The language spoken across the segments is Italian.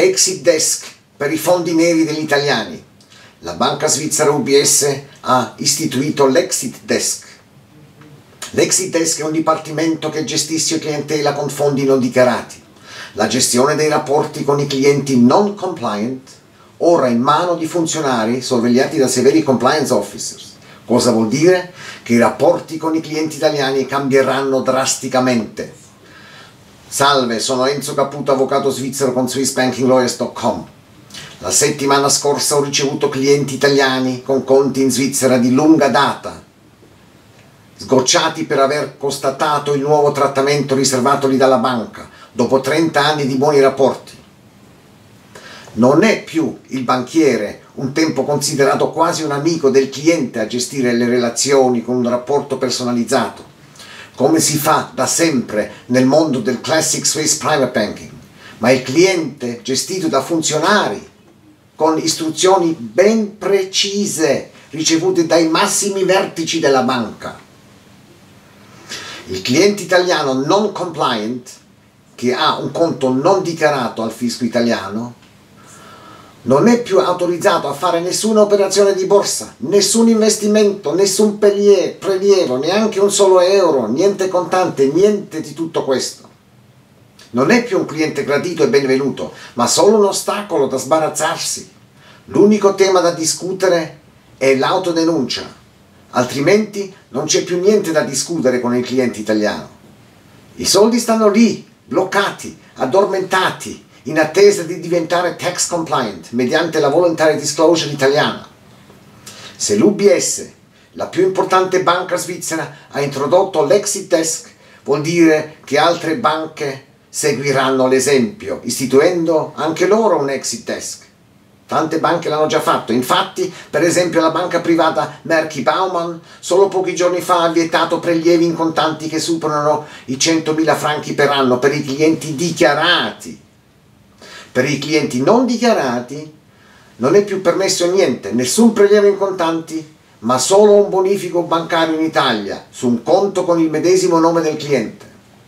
Exit desk per i fondi neri degli italiani. La banca svizzera UBS ha istituito l'Exit desk. L'Exit desk è un dipartimento che gestisce clientela con fondi non dichiarati. La gestione dei rapporti con i clienti non compliant ora in mano di funzionari sorvegliati da severi compliance officers. Cosa vuol dire? Che i rapporti con i clienti italiani cambieranno drasticamente. Salve, sono Enzo Caputo, avvocato svizzero con SwissBankingLawyers.com. La settimana scorsa ho ricevuto clienti italiani con conti in Svizzera di lunga data, sgocciati per aver constatato il nuovo trattamento riservatogli dalla banca dopo 30 anni di buoni rapporti. Non è più il banchiere, un tempo considerato quasi un amico del cliente, a gestire le relazioni con un rapporto personalizzato, come si fa da sempre nel mondo del classic Swiss private banking, ma il cliente gestito da funzionari con istruzioni ben precise ricevute dai massimi vertici della banca. Il cliente italiano non compliant, che ha un conto non dichiarato al fisco italiano, non è più autorizzato a fare nessuna operazione di borsa, nessun investimento, nessun prelievo, neanche un solo euro, niente contante, niente di tutto questo. Non è più un cliente gradito e benvenuto, ma solo un ostacolo da sbarazzarsi. L'unico tema da discutere è l'autodenuncia, altrimenti non c'è più niente da discutere con il cliente italiano. I soldi stanno lì, bloccati, addormentati, in attesa di diventare tax compliant mediante la voluntary disclosure italiana. Se l'UBS, la più importante banca svizzera, ha introdotto l'Exit desk, vuol dire che altre banche seguiranno l'esempio, istituendo anche loro un Exit desk. Tante banche l'hanno già fatto, infatti, per esempio la banca privata Merki Baumann solo pochi giorni fa ha vietato prelievi in contanti che superano i 100.000 franchi per anno per i clienti dichiarati. Per i clienti non dichiarati non è più permesso niente, nessun prelievo in contanti, ma solo un bonifico bancario in Italia su un conto con il medesimo nome del cliente.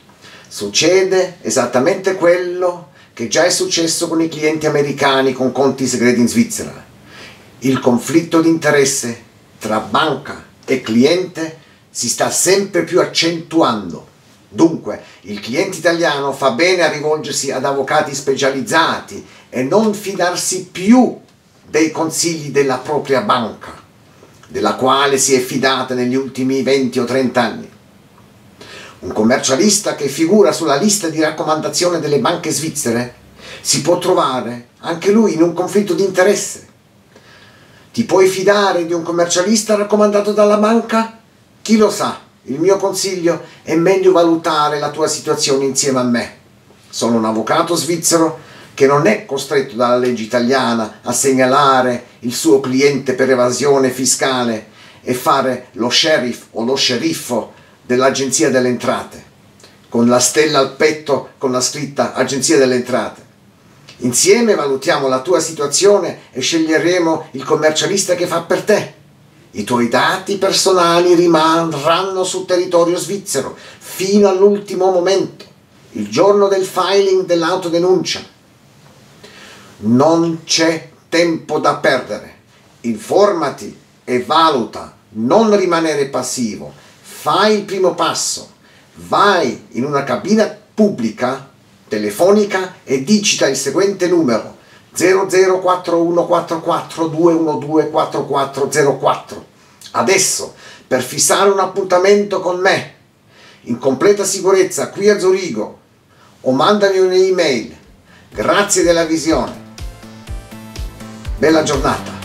Succede esattamente quello che già è successo con i clienti americani con conti segreti in Svizzera. Il conflitto di interesse tra banca e cliente si sta sempre più accentuando. Dunque, il cliente italiano fa bene a rivolgersi ad avvocati specializzati e non fidarsi più dei consigli della propria banca, della quale si è fidata negli ultimi 20 o 30 anni. Un commercialista che figura sulla lista di raccomandazione delle banche svizzere si può trovare anche lui in un conflitto di interesse. Ti puoi fidare di un commercialista raccomandato dalla banca? Chi lo sa? Il mio consiglio è meglio valutare la tua situazione insieme a me. Sono un avvocato svizzero che non è costretto dalla legge italiana a segnalare il suo cliente per evasione fiscale e fare lo sheriff o lo sceriffo dell'Agenzia delle Entrate, con la stella al petto con la scritta Agenzia delle Entrate. Insieme valutiamo la tua situazione e sceglieremo il commercialista che fa per te. I tuoi dati personali rimarranno sul territorio svizzero fino all'ultimo momento, il giorno del filing dell'autodenuncia. Non c'è tempo da perdere. Informati e valuta, non rimanere passivo. Fai il primo passo. Vai in una cabina pubblica, telefonica e digita il seguente numero 004144-212-4404. Adesso, per fissare un appuntamento con me, in completa sicurezza qui a Zurigo, o mandami un'email. Grazie della visione. Bella giornata.